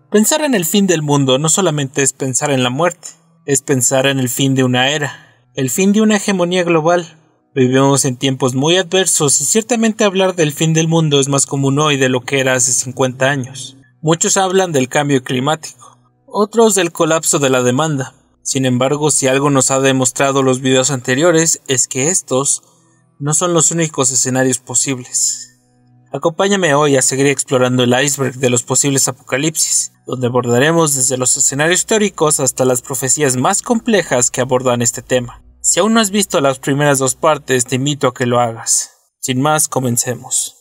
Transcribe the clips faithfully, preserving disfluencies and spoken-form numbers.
Pensar en el fin del mundo no solamente es pensar en la muerte, es pensar en el fin de una era, el fin de una hegemonía global. Vivimos en tiempos muy adversos y ciertamente hablar del fin del mundo es más común hoy de lo que era hace cincuenta años. Muchos hablan del cambio climático, otros del colapso de la demanda. Sin embargo, si algo nos ha demostrado los videos anteriores es que estos no son los únicos escenarios posibles. Acompáñame hoy a seguir explorando el iceberg de los posibles apocalipsis, donde abordaremos desde los escenarios teóricos hasta las profecías más complejas que abordan este tema. Si aún no has visto las primeras dos partes, te invito a que lo hagas. Sin más, comencemos.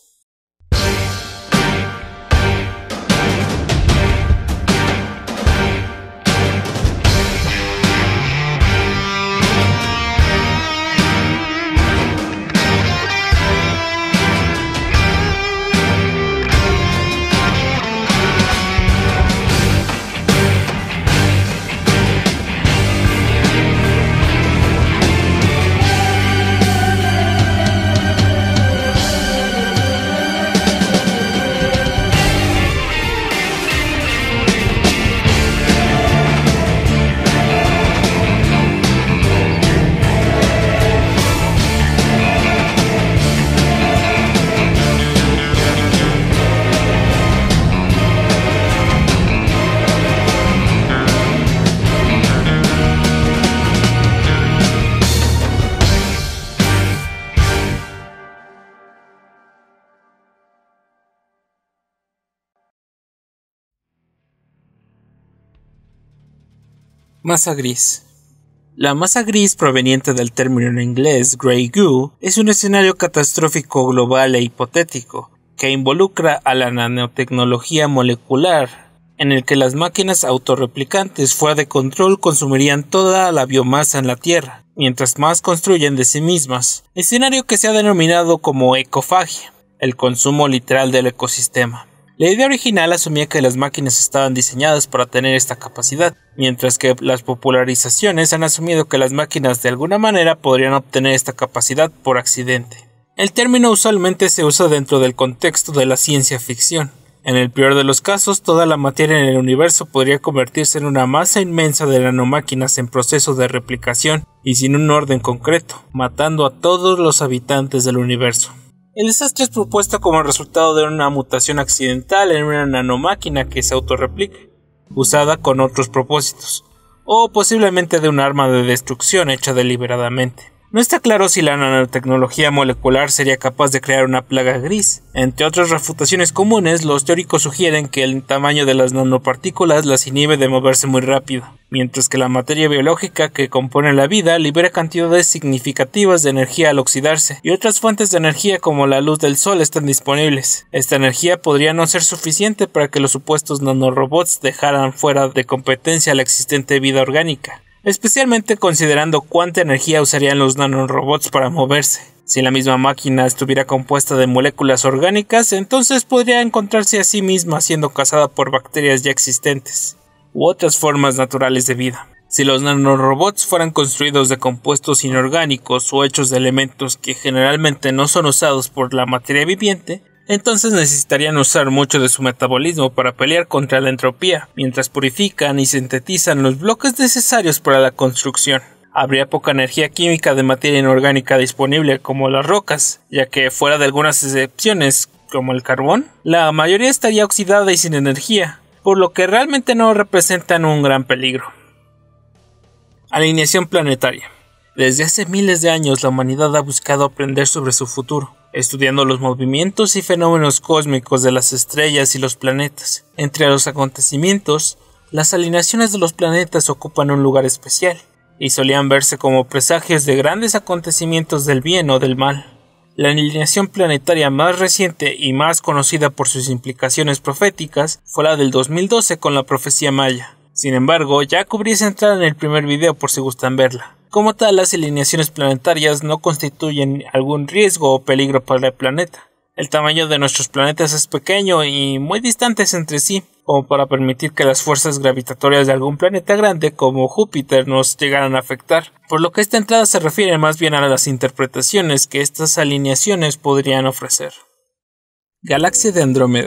Masa gris. La masa gris, proveniente del término en inglés grey goo, es un escenario catastrófico global e hipotético que involucra a la nanotecnología molecular, en el que las máquinas autorreplicantes fuera de control consumirían toda la biomasa en la Tierra, mientras más construyen de sí mismas, escenario que se ha denominado como ecofagia, el consumo literal del ecosistema. La idea original asumía que las máquinas estaban diseñadas para tener esta capacidad, mientras que las popularizaciones han asumido que las máquinas de alguna manera podrían obtener esta capacidad por accidente. El término usualmente se usa dentro del contexto de la ciencia ficción. En el peor de los casos, toda la materia en el universo podría convertirse en una masa inmensa de nanomáquinas en proceso de replicación y sin un orden concreto, matando a todos los habitantes del universo. El desastre es propuesto como resultado de una mutación accidental en una nanomáquina que se autorreplique, usada con otros propósitos, o posiblemente de un arma de destrucción hecha deliberadamente. No está claro si la nanotecnología molecular sería capaz de crear una plaga gris. Entre otras refutaciones comunes, los teóricos sugieren que el tamaño de las nanopartículas las inhibe de moverse muy rápido, mientras que la materia biológica que compone la vida libera cantidades significativas de energía al oxidarse, y otras fuentes de energía como la luz del sol están disponibles. Esta energía podría no ser suficiente para que los supuestos nanorobots dejaran fuera de competencia la existente vida orgánica, especialmente considerando cuánta energía usarían los nanorobots para moverse. Si la misma máquina estuviera compuesta de moléculas orgánicas, entonces podría encontrarse a sí misma siendo cazada por bacterias ya existentes, u otras formas naturales de vida. Si los nanorobots fueran construidos de compuestos inorgánicos o hechos de elementos que generalmente no son usados por la materia viviente, entonces necesitarían usar mucho de su metabolismo para pelear contra la entropía, mientras purifican y sintetizan los bloques necesarios para la construcción. Habría poca energía química de materia inorgánica disponible como las rocas, ya que fuera de algunas excepciones, como el carbón, la mayoría estaría oxidada y sin energía, por lo que realmente no representan un gran peligro. Alineación planetaria. Desde hace miles de años la humanidad ha buscado aprender sobre su futuro, estudiando los movimientos y fenómenos cósmicos de las estrellas y los planetas. Entre los acontecimientos, las alineaciones de los planetas ocupan un lugar especial, y solían verse como presagios de grandes acontecimientos del bien o del mal. La alineación planetaria más reciente y más conocida por sus implicaciones proféticas fue la del dos mil doce con la profecía maya. Sin embargo, ya cubrí esa entrada en el primer video por si gustan verla. Como tal, las alineaciones planetarias no constituyen algún riesgo o peligro para el planeta. El tamaño de nuestros planetas es pequeño y muy distantes entre sí, como para permitir que las fuerzas gravitatorias de algún planeta grande como Júpiter nos llegaran a afectar, por lo que esta entrada se refiere más bien a las interpretaciones que estas alineaciones podrían ofrecer. Galaxia de Andrómeda.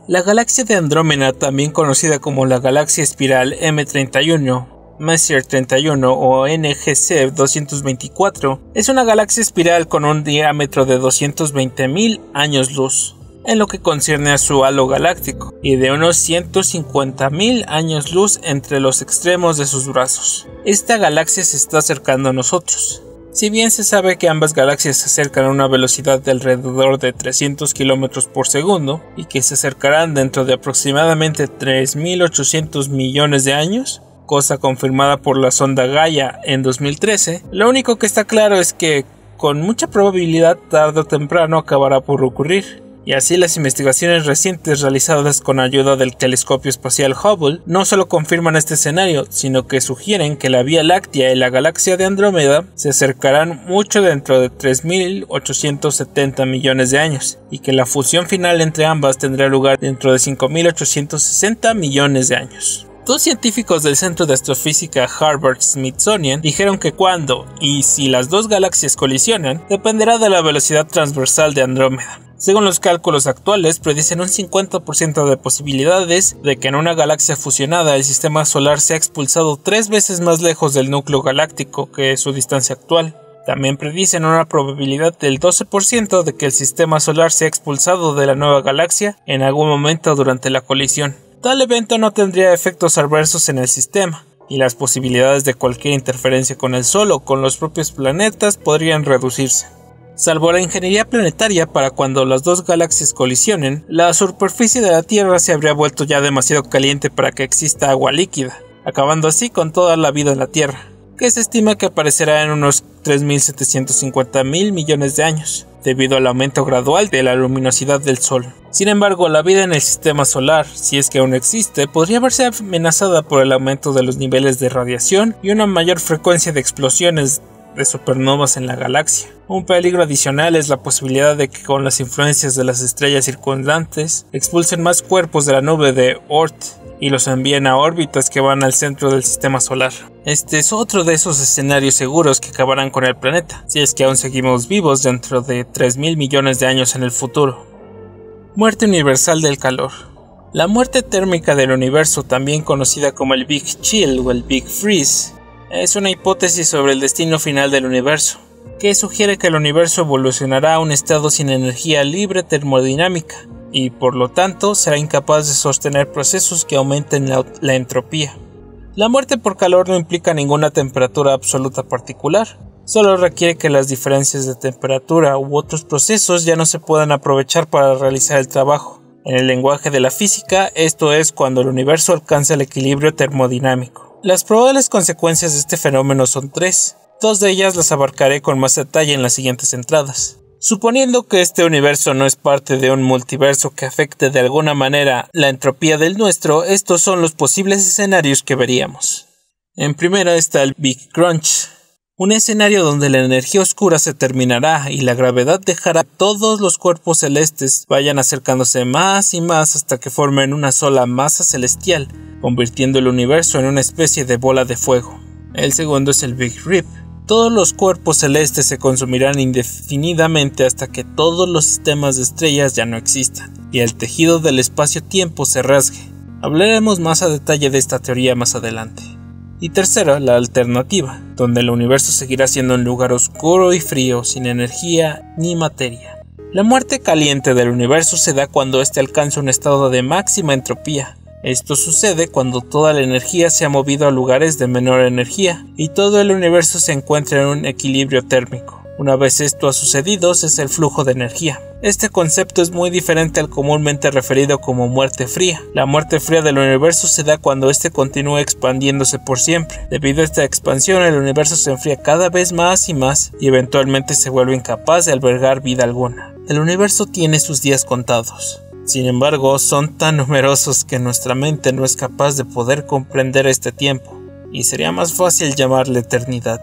La galaxia de Andrómeda, también conocida como la galaxia espiral M treinta y uno, Messier treinta y uno o N G C doscientos veinticuatro, es una galaxia espiral con un diámetro de doscientos veinte mil años luz, en lo que concierne a su halo galáctico, y de unos ciento cincuenta mil años luz entre los extremos de sus brazos. Esta galaxia se está acercando a nosotros. Si bien se sabe que ambas galaxias se acercan a una velocidad de alrededor de trescientos kilómetros por segundo y que se acercarán dentro de aproximadamente tres mil ochocientos millones de años, cosa confirmada por la sonda Gaia en dos mil trece, lo único que está claro es que con mucha probabilidad tarde o temprano acabará por ocurrir. Y así las investigaciones recientes realizadas con ayuda del telescopio espacial Hubble no solo confirman este escenario, sino que sugieren que la Vía Láctea y la galaxia de Andrómeda se acercarán mucho dentro de tres mil ochocientos setenta millones de años, y que la fusión final entre ambas tendrá lugar dentro de cinco mil ochocientos sesenta millones de años. Dos científicos del Centro de Astrofísica Harvard-Smithsonian dijeron que cuando y si las dos galaxias colisionan dependerá de la velocidad transversal de Andrómeda. Según los cálculos actuales, predicen un cincuenta por ciento de posibilidades de que en una galaxia fusionada el sistema solar sea expulsado tres veces más lejos del núcleo galáctico que su distancia actual. También predicen una probabilidad del doce por ciento de que el sistema solar sea expulsado de la nueva galaxia en algún momento durante la colisión. Tal evento no tendría efectos adversos en el sistema, y las posibilidades de cualquier interferencia con el Sol o con los propios planetas podrían reducirse. Salvo la ingeniería planetaria, para cuando las dos galaxias colisionen, la superficie de la Tierra se habría vuelto ya demasiado caliente para que exista agua líquida, acabando así con toda la vida en la Tierra, que se estima que aparecerá en unos tres mil setecientos cincuenta mil millones de años, debido al aumento gradual de la luminosidad del Sol. Sin embargo, la vida en el sistema solar, si es que aún existe, podría verse amenazada por el aumento de los niveles de radiación y una mayor frecuencia de explosiones de supernovas en la galaxia. Un peligro adicional es la posibilidad de que con las influencias de las estrellas circundantes expulsen más cuerpos de la nube de Oort y los envíen a órbitas que van al centro del sistema solar. Este es otro de esos escenarios seguros que acabarán con el planeta, si es que aún seguimos vivos dentro de tres mil millones de años en el futuro. Muerte universal del calor. La muerte térmica del universo, también conocida como el Big Chill o el Big Freeze, es una hipótesis sobre el destino final del universo, que sugiere que el universo evolucionará a un estado sin energía libre termodinámica, y por lo tanto será incapaz de sostener procesos que aumenten la, la entropía. La muerte por calor no implica ninguna temperatura absoluta particular, solo requiere que las diferencias de temperatura u otros procesos ya no se puedan aprovechar para realizar el trabajo. En el lenguaje de la física, esto es cuando el universo alcanza el equilibrio termodinámico. Las probables consecuencias de este fenómeno son tres. Dos de ellas las abarcaré con más detalle en las siguientes entradas. Suponiendo que este universo no es parte de un multiverso que afecte de alguna manera la entropía del nuestro, estos son los posibles escenarios que veríamos. En primera está el Big Crunch, un escenario donde la energía oscura se terminará y la gravedad dejará que todos los cuerpos celestes vayan acercándose más y más hasta que formen una sola masa celestial, convirtiendo el universo en una especie de bola de fuego. El segundo es el Big Rip. Todos los cuerpos celestes se consumirán indefinidamente hasta que todos los sistemas de estrellas ya no existan, y el tejido del espacio-tiempo se rasgue. Hablaremos más a detalle de esta teoría más adelante. Y tercero, la alternativa, donde el universo seguirá siendo un lugar oscuro y frío, sin energía ni materia. La muerte caliente del universo se da cuando éste alcanza un estado de máxima entropía. Esto sucede cuando toda la energía se ha movido a lugares de menor energía y todo el universo se encuentra en un equilibrio térmico. Una vez esto ha sucedido, es el flujo de energía. Este concepto es muy diferente al comúnmente referido como muerte fría. La muerte fría del universo se da cuando éste continúa expandiéndose por siempre. Debido a esta expansión, el universo se enfría cada vez más y más y eventualmente se vuelve incapaz de albergar vida alguna. El universo tiene sus días contados. Sin embargo, son tan numerosos que nuestra mente no es capaz de poder comprender este tiempo, y sería más fácil llamarle eternidad.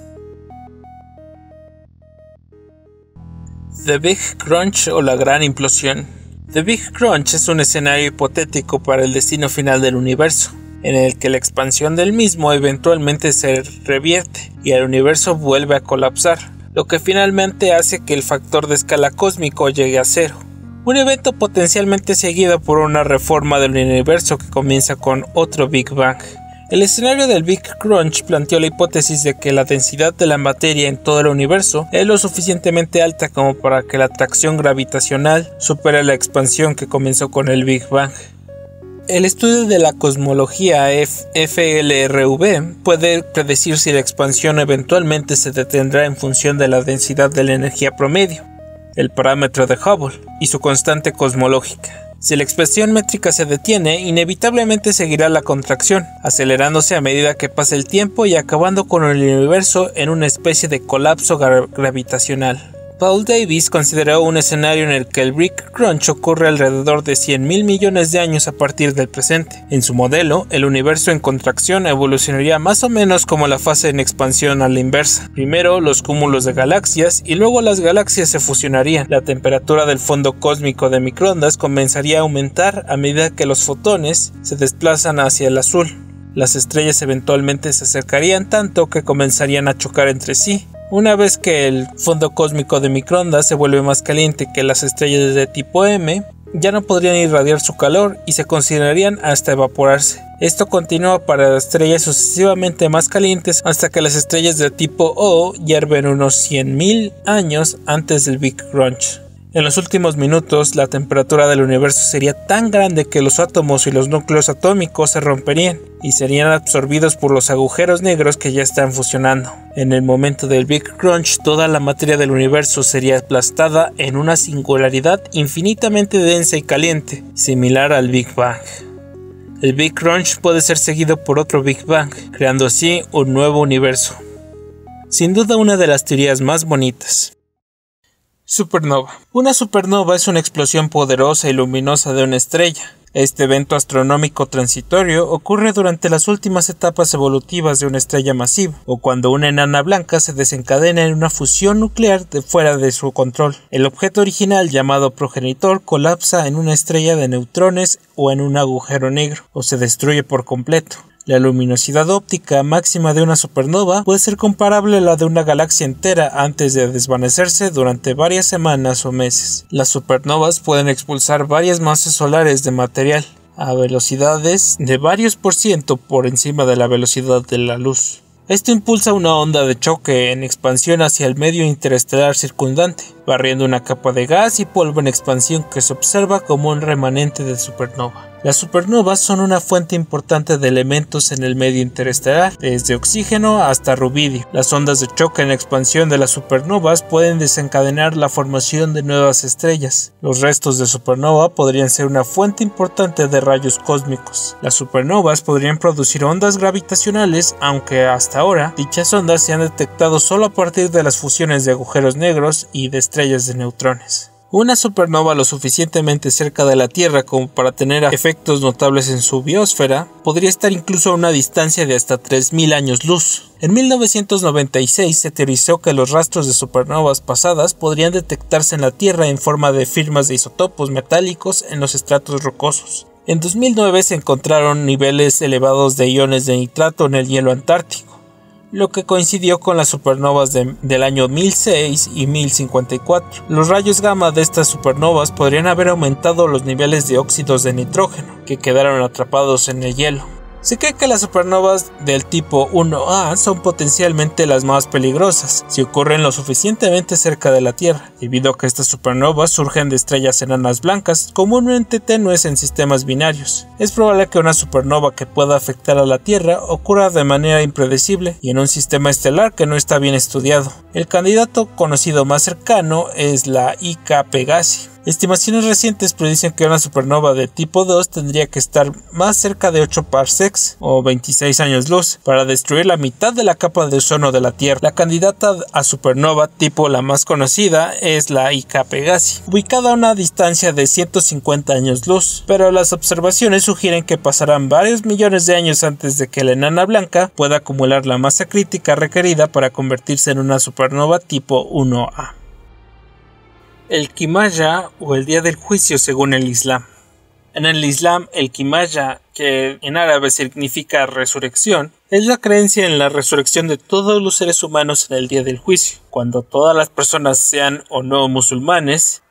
The Big Crunch o la Gran Implosión. The Big Crunch es un escenario hipotético para el destino final del universo, en el que la expansión del mismo eventualmente se revierte y el universo vuelve a colapsar, lo que finalmente hace que el factor de escala cósmico llegue a cero. un evento potencialmente seguido por una reforma del universo que comienza con otro Big Bang. El escenario del Big Crunch planteó la hipótesis de que la densidad de la materia en todo el universo es lo suficientemente alta como para que la atracción gravitacional supere la expansión que comenzó con el Big Bang. El estudio de la cosmología F L R V puede predecir si la expansión eventualmente se detendrá en función de la densidad de la energía promedio, el parámetro de Hubble, y su constante cosmológica. Si la expresión métrica se detiene, inevitablemente seguirá la contracción, acelerándose a medida que pase el tiempo y acabando con el universo en una especie de colapso gra- gravitacional. Paul Davies consideró un escenario en el que el Big Crunch ocurre alrededor de cien mil millones de años a partir del presente. En su modelo, el universo en contracción evolucionaría más o menos como la fase en expansión a la inversa. Primero los cúmulos de galaxias y luego las galaxias se fusionarían. La temperatura del fondo cósmico de microondas comenzaría a aumentar a medida que los fotones se desplazan hacia el azul. Las estrellas eventualmente se acercarían tanto que comenzarían a chocar entre sí. Una vez que el fondo cósmico de microondas se vuelve más caliente que las estrellas de tipo M, ya no podrían irradiar su calor y se considerarían hasta evaporarse. Esto continúa para estrellas sucesivamente más calientes hasta que las estrellas de tipo O hierven unos cien mil años antes del Big Crunch. En los últimos minutos, la temperatura del universo sería tan grande que los átomos y los núcleos atómicos se romperían y serían absorbidos por los agujeros negros que ya están fusionando. En el momento del Big Crunch, toda la materia del universo sería aplastada en una singularidad infinitamente densa y caliente, similar al Big Bang. El Big Crunch puede ser seguido por otro Big Bang, creando así un nuevo universo. Sin duda una de las teorías más bonitas. Supernova. Una supernova es una explosión poderosa y luminosa de una estrella. Este evento astronómico transitorio ocurre durante las últimas etapas evolutivas de una estrella masiva, o cuando una enana blanca se desencadena en una fusión nuclear de fuera de su control. El objeto original, llamado progenitor, colapsa en una estrella de neutrones o en un agujero negro, o se destruye por completo. La luminosidad óptica máxima de una supernova puede ser comparable a la de una galaxia entera antes de desvanecerse durante varias semanas o meses. Las supernovas pueden expulsar varias masas solares de material a velocidades de varios por ciento por encima de la velocidad de la luz. Esto impulsa una onda de choque en expansión hacia el medio interestelar circundante, barriendo una capa de gas y polvo en expansión que se observa como un remanente de supernova. Las supernovas son una fuente importante de elementos en el medio interestelar, desde oxígeno hasta rubidio. Las ondas de choque en expansión de las supernovas pueden desencadenar la formación de nuevas estrellas. Los restos de supernova podrían ser una fuente importante de rayos cósmicos. Las supernovas podrían producir ondas gravitacionales, aunque hasta ahora dichas ondas se han detectado solo a partir de las fusiones de agujeros negros y de estrellas de neutrones. Una supernova lo suficientemente cerca de la Tierra como para tener efectos notables en su biosfera podría estar incluso a una distancia de hasta tres mil años luz. En mil novecientos noventa y seis se teorizó que los rastros de supernovas pasadas podrían detectarse en la Tierra en forma de firmas de isótopos metálicos en los estratos rocosos. En dos mil nueve se encontraron niveles elevados de iones de nitrato en el hielo antártico, lo que coincidió con las supernovas de, del año mil seis y mil cincuenta y cuatro. Los rayos gamma de estas supernovas podrían haber aumentado los niveles de óxidos de nitrógeno, que quedaron atrapados en el hielo. Se cree que las supernovas del tipo uno A son potencialmente las más peligrosas si ocurren lo suficientemente cerca de la Tierra, debido a que estas supernovas surgen de estrellas enanas blancas comúnmente tenues en sistemas binarios. Es probable que una supernova que pueda afectar a la Tierra ocurra de manera impredecible y en un sistema estelar que no está bien estudiado. El candidato conocido más cercano es la I K Pegasi. Estimaciones recientes predicen que una supernova de tipo dos tendría que estar más cerca de ocho parsecs o veintiséis años luz para destruir la mitad de la capa de ozono de la Tierra. La candidata a supernova tipo la más conocida es la I K Pegasi, ubicada a una distancia de ciento cincuenta años luz, pero las observaciones sugieren que pasarán varios millones de años antes de que la enana blanca pueda acumular la masa crítica requerida para convertirse en una supernova tipo uno A. El Qimaya o el día del juicio según el Islam. En el Islam, el Qimaya, que en árabe significa resurrección, es la creencia en la resurrección de todos los seres humanos en el día del juicio, cuando todas las personas, sean o no musulmanes,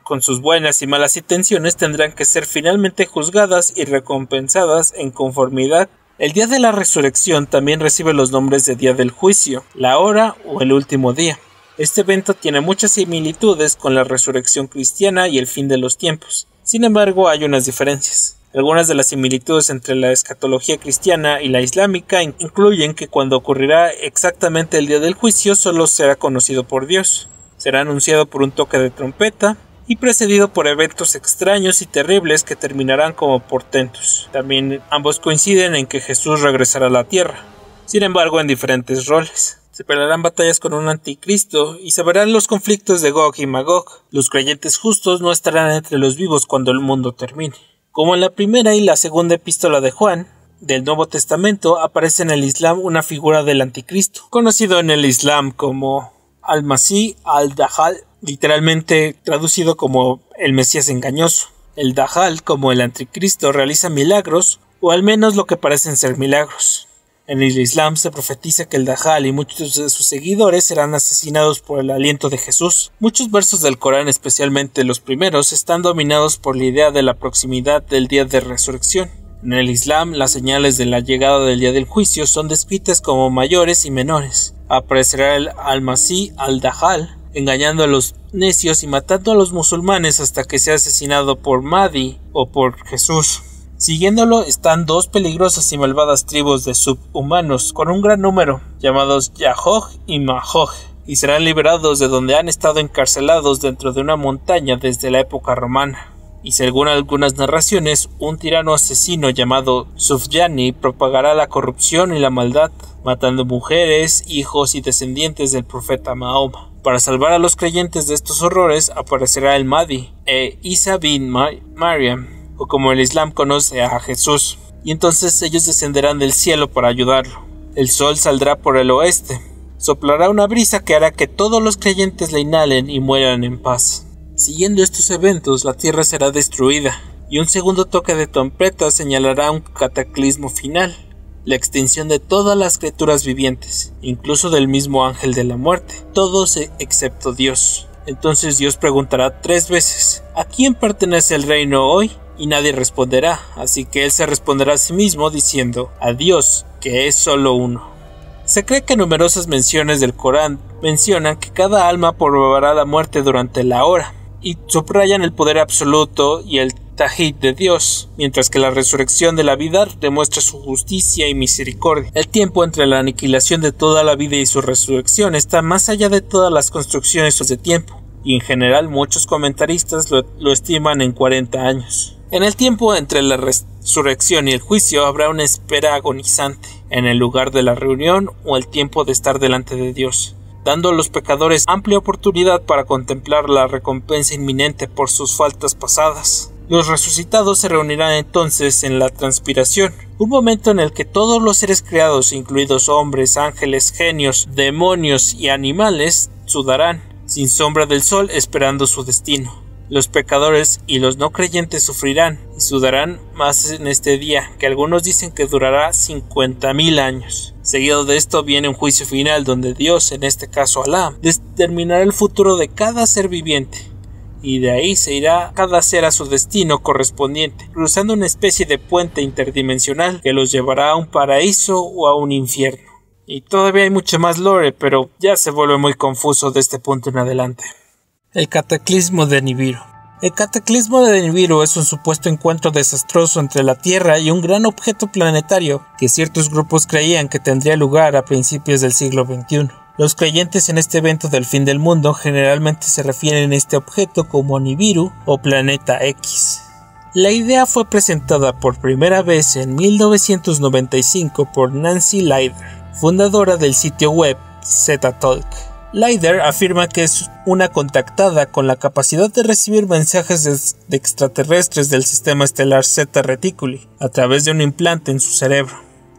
con sus buenas y malas intenciones, tendrán que ser finalmente juzgadas y recompensadas en conformidad. El día de la resurrección también recibe los nombres de día del juicio, la hora o el último día. Este evento tiene muchas similitudes con la resurrección cristiana y el fin de los tiempos. Sin embargo, hay unas diferencias. Algunas de las similitudes entre la escatología cristiana y la islámica incluyen que cuando ocurrirá exactamente el día del juicio solo será conocido por Dios. Será anunciado por un toque de trompeta y precedido por eventos extraños y terribles que terminarán como portentos. También ambos coinciden en que Jesús regresará a la tierra, sin embargo en diferentes roles. Se pelearán batallas con un anticristo y se verán los conflictos de Gog y Magog. Los creyentes justos no estarán entre los vivos cuando el mundo termine. Como en la primera y la segunda epístola de Juan del Nuevo Testamento, aparece en el Islam una figura del anticristo, conocido en el Islam como Al-Masih al-Dajjal, literalmente traducido como el Mesías engañoso. El Dajjal, como el anticristo, realiza milagros, o al menos lo que parecen ser milagros. En el Islam se profetiza que el Dajjal y muchos de sus seguidores serán asesinados por el aliento de Jesús. Muchos versos del Corán, especialmente los primeros, están dominados por la idea de la proximidad del día de resurrección. En el Islam, las señales de la llegada del día del juicio son descritas como mayores y menores. Aparecerá el Al-Masih al-Dajjal, engañando a los necios y matando a los musulmanes hasta que sea asesinado por Mahdi o por Jesús. Siguiéndolo están dos peligrosas y malvadas tribus de subhumanos con un gran número, llamados Yahoj y Majoj, y serán liberados de donde han estado encarcelados dentro de una montaña desde la época romana. Y según algunas narraciones, un tirano asesino llamado Sufyani propagará la corrupción y la maldad, matando mujeres, hijos y descendientes del profeta Mahoma. Para salvar a los creyentes de estos horrores aparecerá el Mahdi e Isa bin Maryam, o como el Islam conoce a Jesús, y entonces ellos descenderán del cielo para ayudarlo. El sol saldrá por el oeste, soplará una brisa que hará que todos los creyentes la inhalen y mueran en paz. Siguiendo estos eventos, la tierra será destruida, y un segundo toque de trompeta señalará un cataclismo final, la extinción de todas las criaturas vivientes, incluso del mismo ángel de la muerte, todos excepto Dios. Entonces Dios preguntará tres veces: ¿a quién pertenece el reino hoy? Y nadie responderá, así que él se responderá a sí mismo diciendo: a Dios, que es solo uno. Se cree que numerosas menciones del Corán mencionan que cada alma probará la muerte durante la hora, y subrayan el poder absoluto y el Tawhid de Dios, mientras que la resurrección de la vida demuestra su justicia y misericordia. El tiempo entre la aniquilación de toda la vida y su resurrección está más allá de todas las construcciones de tiempo, y en general muchos comentaristas lo, lo estiman en cuarenta años. En el tiempo entre la resurrección y el juicio habrá una espera agonizante, en el lugar de la reunión o el tiempo de estar delante de Dios, dando a los pecadores amplia oportunidad para contemplar la recompensa inminente por sus faltas pasadas. Los resucitados se reunirán entonces en la transpiración, un momento en el que todos los seres creados, incluidos hombres, ángeles, genios, demonios y animales, sudarán, sin sombra del sol, esperando su destino. Los pecadores y los no creyentes sufrirán y sudarán más en este día, que algunos dicen que durará cincuenta mil años. Seguido de esto viene un juicio final donde Dios, en este caso Alá, determinará el futuro de cada ser viviente, y de ahí se irá cada ser a su destino correspondiente, cruzando una especie de puente interdimensional que los llevará a un paraíso o a un infierno. Y todavía hay mucho más lore, pero ya se vuelve muy confuso de este punto en adelante. El cataclismo de Nibiru. El cataclismo de Nibiru es un supuesto encuentro desastroso entre la Tierra y un gran objeto planetario que ciertos grupos creían que tendría lugar a principios del siglo veintiuno. Los creyentes en este evento del fin del mundo generalmente se refieren a este objeto como Nibiru o Planeta X. La idea fue presentada por primera vez en mil novecientos noventa y cinco por Nancy Lieder, fundadora del sitio web Z-Talk. Lieder afirma que es una contactada con la capacidad de recibir mensajes de, de extraterrestres del sistema estelar Zeta Reticuli a través de un implante en su cerebro.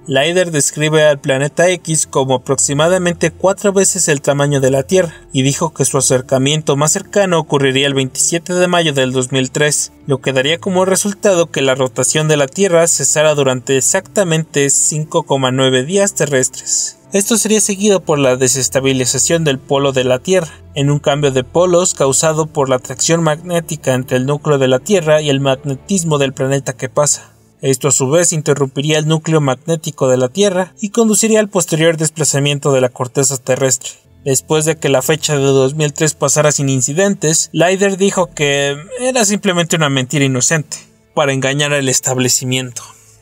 Leider describe al planeta X como aproximadamente cuatro veces el tamaño de la Tierra y dijo que su acercamiento más cercano ocurriría el veintisiete de mayo del dos mil tres, lo que daría como resultado que la rotación de la Tierra cesara durante exactamente cinco coma nueve días terrestres. Esto sería seguido por la desestabilización del polo de la Tierra, en un cambio de polos causado por la atracción magnética entre el núcleo de la Tierra y el magnetismo del planeta que pasa. Esto a su vez interrumpiría el núcleo magnético de la Tierra y conduciría al posterior desplazamiento de la corteza terrestre. Después de que la fecha de dos mil tres pasara sin incidentes, Leider dijo que era simplemente una mentira inocente, para engañar al establecimiento.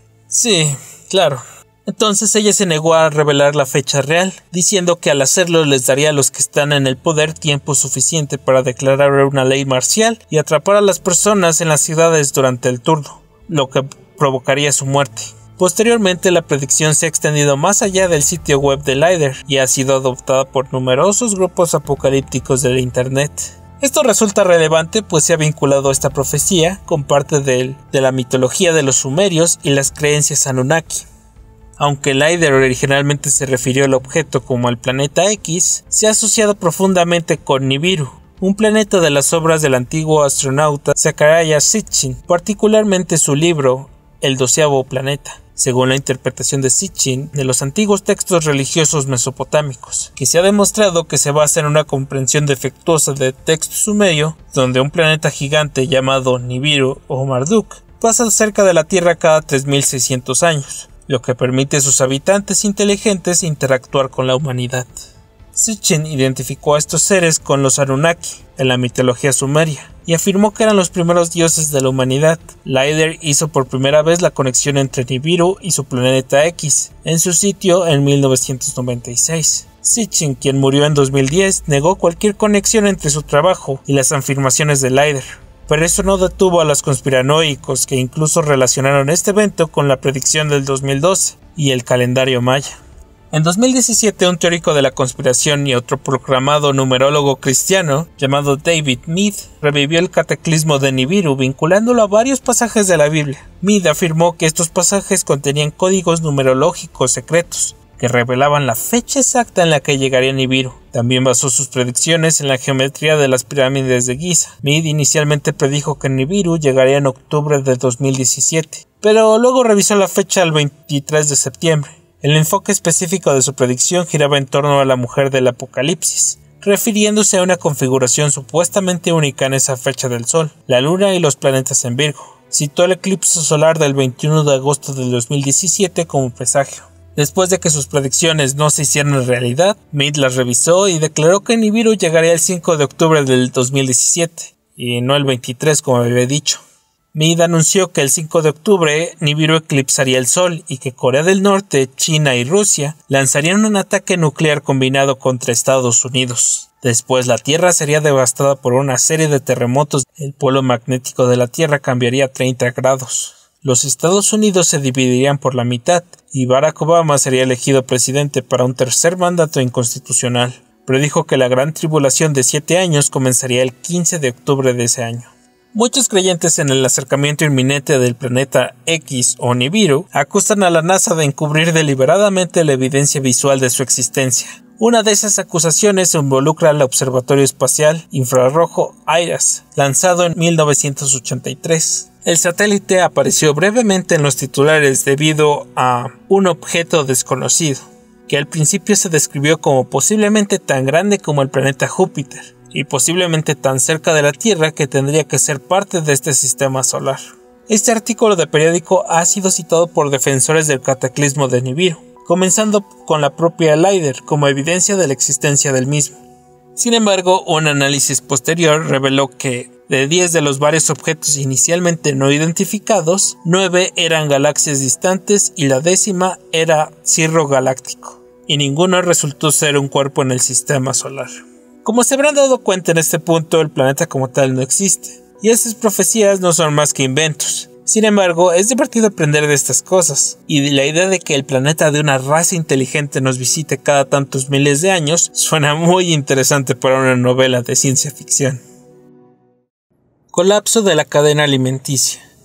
Sí, claro. Entonces ella se negó a revelar la fecha real, diciendo que al hacerlo les daría a los que están en el poder tiempo suficiente para declarar una ley marcial y atrapar a las personas en las ciudades durante el turno, lo que provocaría su muerte. Posteriormente, la predicción se ha extendido más allá del sitio web de Leider y ha sido adoptada por numerosos grupos apocalípticos del Internet. Esto resulta relevante pues se ha vinculado esta profecía con parte de, de la mitología de los sumerios y las creencias Anunnaki. Aunque Leider originalmente se refirió al objeto como el planeta X, se ha asociado profundamente con Nibiru, un planeta de las obras del antiguo astronauta Zecharia Sitchin, particularmente su libro El doceavo planeta, según la interpretación de Sitchin de los antiguos textos religiosos mesopotámicos, que se ha demostrado que se basa en una comprensión defectuosa de texto sumerio, donde un planeta gigante llamado Nibiru o Marduk pasa cerca de la Tierra cada tres mil seiscientos años, lo que permite a sus habitantes inteligentes interactuar con la humanidad. Sitchin identificó a estos seres con los Anunnaki, en la mitología sumeria, y afirmó que eran los primeros dioses de la humanidad. Leider hizo por primera vez la conexión entre Nibiru y su planeta X, en su sitio en mil novecientos noventa y seis. Sitchin, quien murió en dos mil diez, negó cualquier conexión entre su trabajo y las afirmaciones de Leider. Pero eso no detuvo a los conspiranoicos que incluso relacionaron este evento con la predicción del dos mil doce y el calendario maya. En dos mil diecisiete, un teórico de la conspiración y autoproclamado numerólogo cristiano llamado David Mead revivió el cataclismo de Nibiru vinculándolo a varios pasajes de la Biblia. Mead afirmó que estos pasajes contenían códigos numerológicos secretos que revelaban la fecha exacta en la que llegaría Nibiru. También basó sus predicciones en la geometría de las pirámides de Giza. Mead inicialmente predijo que Nibiru llegaría en octubre de dos mil diecisiete, pero luego revisó la fecha al veintitrés de septiembre. El enfoque específico de su predicción giraba en torno a la mujer del Apocalipsis, refiriéndose a una configuración supuestamente única en esa fecha del Sol, la Luna y los planetas en Virgo. Citó el eclipse solar del veintiuno de agosto del dos mil diecisiete como presagio. Después de que sus predicciones no se hicieran realidad, Mead las revisó y declaró que Nibiru llegaría el cinco de octubre del dos mil diecisiete, y no el veintitrés como había dicho. Mead anunció que el cinco de octubre Nibiru eclipsaría el Sol y que Corea del Norte, China y Rusia lanzarían un ataque nuclear combinado contra Estados Unidos. Después la Tierra sería devastada por una serie de terremotos. El polo magnético de la Tierra cambiaría a treinta grados. Los Estados Unidos se dividirían por la mitad y Barack Obama sería elegido presidente para un tercer mandato inconstitucional. Predijo que la gran tribulación de siete años comenzaría el quince de octubre de ese año. Muchos creyentes en el acercamiento inminente del planeta X o Nibiru acusan a la NASA de encubrir deliberadamente la evidencia visual de su existencia. Una de esas acusaciones involucra al Observatorio Espacial Infrarrojo AIRAS, lanzado en mil novecientos ochenta y tres. El satélite apareció brevemente en los titulares debido a un objeto desconocido, que al principio se describió como posiblemente tan grande como el planeta Júpiter, y posiblemente tan cerca de la Tierra que tendría que ser parte de este sistema solar. Este artículo de periódico ha sido citado por defensores del cataclismo de Nibiru, comenzando con la propia Leider como evidencia de la existencia del mismo. Sin embargo, un análisis posterior reveló que, de diez de los varios objetos inicialmente no identificados, nueve eran galaxias distantes y la décima era cirro galáctico, y ninguno resultó ser un cuerpo en el sistema solar. Como se habrán dado cuenta en este punto, el planeta como tal no existe, y esas profecías no son más que inventos. Sin embargo, es divertido aprender de estas cosas, y la idea de que el planeta de una raza inteligente nos visite cada tantos miles de años suena muy interesante para una novela de ciencia ficción. Colapso de la cadena alimenticia.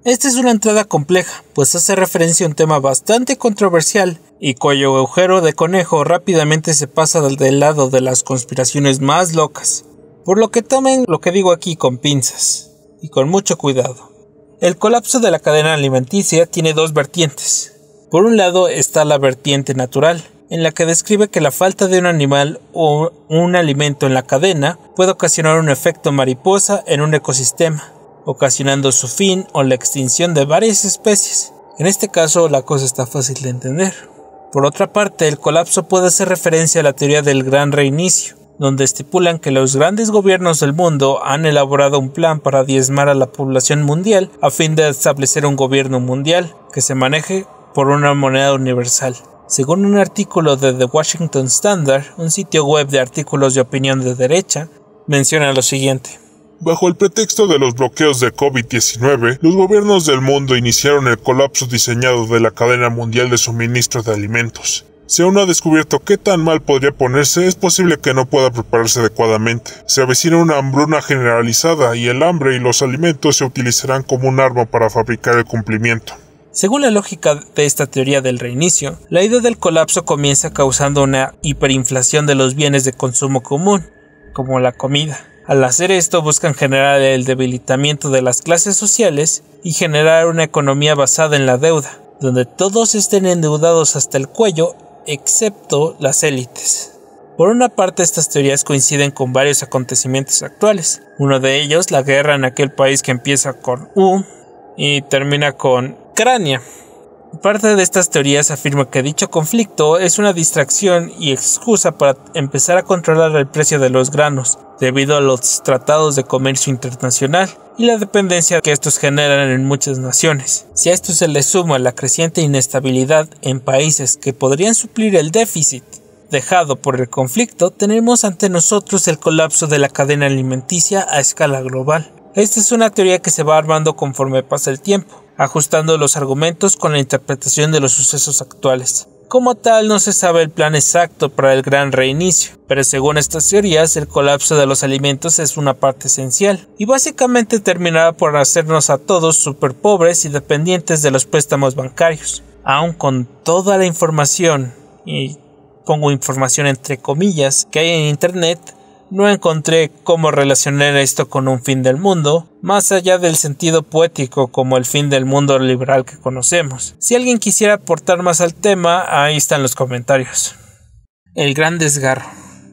Esta es una entrada compleja, pues hace referencia a un tema bastante controversial y cuyo agujero de conejo rápidamente se pasa del lado de las conspiraciones más locas. Por lo que tomen lo que digo aquí con pinzas y con mucho cuidado. El colapso de la cadena alimenticia tiene dos vertientes. Por un lado está la vertiente natural, en la que describe que la falta de un animal o un alimento en la cadena puede ocasionar un efecto mariposa en un ecosistema, ocasionando su fin o la extinción de varias especies. En este caso la cosa está fácil de entender. Por otra parte, el colapso puede hacer referencia a la teoría del Gran Reinicio, donde estipulan que los grandes gobiernos del mundo han elaborado un plan para diezmar a la población mundial a fin de establecer un gobierno mundial que se maneje por una moneda universal. Según un artículo de The Washington Standard, un sitio web de artículos de opinión de derecha, menciona lo siguiente. Bajo el pretexto de los bloqueos de COVID diecinueve, los gobiernos del mundo iniciaron el colapso diseñado de la cadena mundial de suministro de alimentos. Si aún no ha descubierto qué tan mal podría ponerse, es posible que no pueda prepararse adecuadamente. Se avecina una hambruna generalizada y el hambre y los alimentos se utilizarán como un arma para fabricar el cumplimiento. Según la lógica de esta teoría del reinicio, la idea del colapso comienza causando una hiperinflación de los bienes de consumo común, como la comida. Al hacer esto buscan generar el debilitamiento de las clases sociales y generar una economía basada en la deuda, donde todos estén endeudados hasta el cuello, excepto las élites. Por una parte, estas teorías coinciden con varios acontecimientos actuales. Uno de ellos, la guerra en aquel país que empieza con U y termina con Ucrania. Parte de estas teorías afirma que dicho conflicto es una distracción y excusa para empezar a controlar el precio de los granos, debido a los tratados de comercio internacional y la dependencia que estos generan en muchas naciones. Si a esto se le suma la creciente inestabilidad en países que podrían suplir el déficit dejado por el conflicto, tenemos ante nosotros el colapso de la cadena alimenticia a escala global. Esta es una teoría que se va armando conforme pasa el tiempo, ajustando los argumentos con la interpretación de los sucesos actuales. Como tal, no se sabe el plan exacto para el gran reinicio, pero según estas teorías, el colapso de los alimentos es una parte esencial, y básicamente terminará por hacernos a todos súper pobres y dependientes de los préstamos bancarios. Aun con toda la información, y pongo información entre comillas, que hay en internet, no encontré cómo relacionar esto con un fin del mundo, más allá del sentido poético como el fin del mundo liberal que conocemos. Si alguien quisiera aportar más al tema, ahí están los comentarios. El gran desgarro.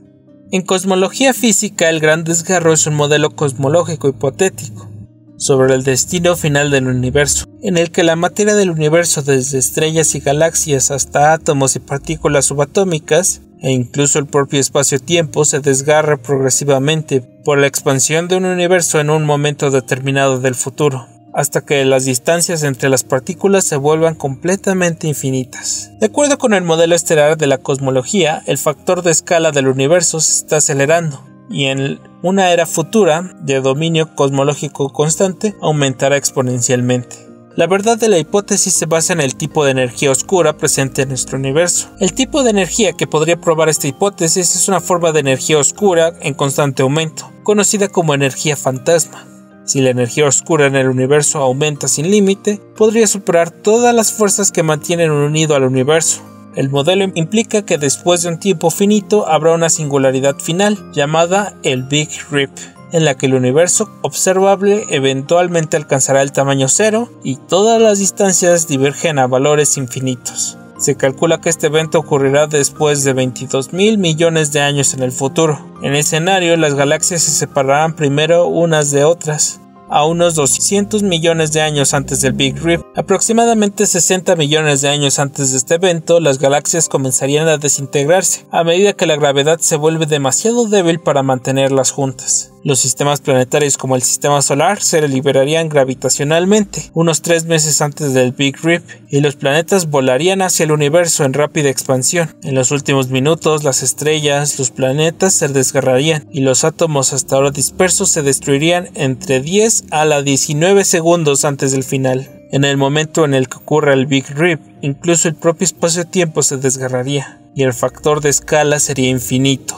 En cosmología física, el gran desgarro es un modelo cosmológico hipotético sobre el destino final del universo, en el que la materia del universo, desde estrellas y galaxias hasta átomos y partículas subatómicas, e incluso el propio espacio-tiempo, se desgarra progresivamente por la expansión de un universo en un momento determinado del futuro, hasta que las distancias entre las partículas se vuelvan completamente infinitas. De acuerdo con el modelo estelar de la cosmología, el factor de escala del universo se está acelerando, y en una era futura de dominio cosmológico constante aumentará exponencialmente. La verdad de la hipótesis se basa en el tipo de energía oscura presente en nuestro universo. El tipo de energía que podría probar esta hipótesis es una forma de energía oscura en constante aumento, conocida como energía fantasma. Si la energía oscura en el universo aumenta sin límite, podría superar todas las fuerzas que mantienen unido al universo. El modelo implica que después de un tiempo finito habrá una singularidad final, llamada el Big Rip, en la que el universo observable eventualmente alcanzará el tamaño cero y todas las distancias divergen a valores infinitos. Se calcula que este evento ocurrirá después de veintidós mil millones de años en el futuro. En ese escenario, las galaxias se separarán primero unas de otras, a unos doscientos millones de años antes del Big Rip. Aproximadamente sesenta millones de años antes de este evento, las galaxias comenzarían a desintegrarse, a medida que la gravedad se vuelve demasiado débil para mantenerlas juntas. Los sistemas planetarios como el sistema solar se liberarían gravitacionalmente unos tres meses antes del Big Rip y los planetas volarían hacia el universo en rápida expansión. En los últimos minutos, las estrellas, los planetas se desgarrarían y los átomos hasta ahora dispersos se destruirían entre diez a la diecinueve segundos antes del final. En el momento en el que ocurra el Big Rip, incluso el propio espacio-tiempo se desgarraría y el factor de escala sería infinito.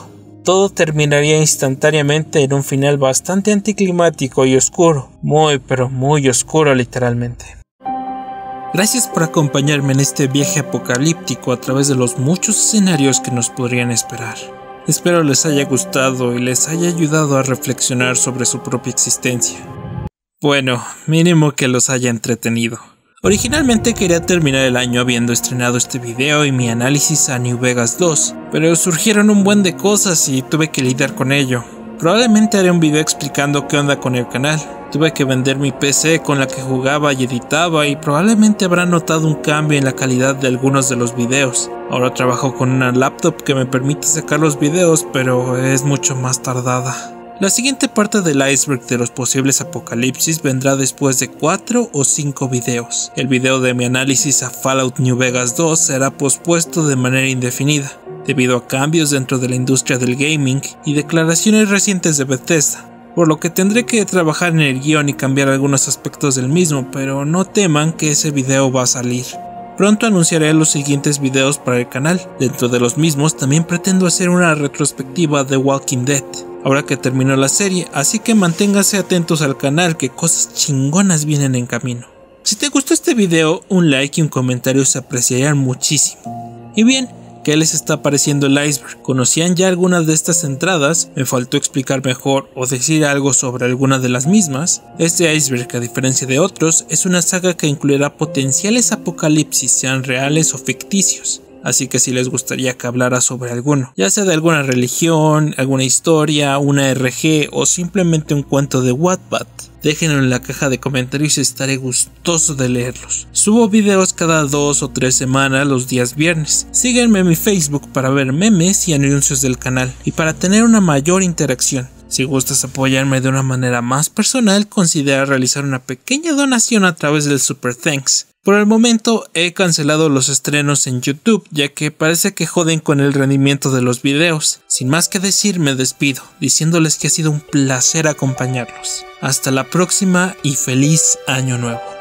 todo terminaría instantáneamente en un final bastante anticlimático y oscuro, muy pero muy oscuro literalmente. Gracias por acompañarme en este viaje apocalíptico a través de los muchos escenarios que nos podrían esperar. Espero les haya gustado y les haya ayudado a reflexionar sobre su propia existencia. Bueno, mínimo que los haya entretenido. Originalmente quería terminar el año habiendo estrenado este video y mi análisis a New Vegas dos, pero surgieron un buen de cosas y tuve que lidiar con ello. Probablemente haré un video explicando qué onda con el canal. Tuve que vender mi P C con la que jugaba y editaba y probablemente habrán notado un cambio en la calidad de algunos de los videos. Ahora trabajo con una laptop que me permite sacar los videos, pero es mucho más tardada. La siguiente parte del iceberg de los posibles apocalipsis vendrá después de cuatro o cinco videos. El video de mi análisis a Fallout New Vegas dos será pospuesto de manera indefinida, debido a cambios dentro de la industria del gaming y declaraciones recientes de Bethesda, por lo que tendré que trabajar en el guión y cambiar algunos aspectos del mismo, pero no teman que ese video va a salir. Pronto anunciaré los siguientes videos para el canal. Dentro de los mismos también pretendo hacer una retrospectiva de Walking Dead, ahora que terminó la serie, así que manténganse atentos al canal que cosas chingonas vienen en camino. Si te gustó este video, un like y un comentario se apreciarían muchísimo. Y bien, ¿qué les está pareciendo el iceberg? ¿Conocían ya algunas de estas entradas? ¿Me faltó explicar mejor o decir algo sobre alguna de las mismas? Este iceberg, a diferencia de otros, es una saga que incluirá potenciales apocalipsis, sean reales o ficticios. Así que si les gustaría que hablara sobre alguno, ya sea de alguna religión, alguna historia, una R G o simplemente un cuento de Wattpad, déjenlo en la caja de comentarios y estaré gustoso de leerlos. Subo videos cada dos o tres semanas los días viernes. Síguenme en mi Facebook para ver memes y anuncios del canal y para tener una mayor interacción. Si gustas apoyarme de una manera más personal, considera realizar una pequeña donación a través del Super Thanks. Por el momento he cancelado los estrenos en YouTube, ya que parece que joden con el rendimiento de los videos. Sin más que decir, me despido, diciéndoles que ha sido un placer acompañarlos. Hasta la próxima y feliz año nuevo.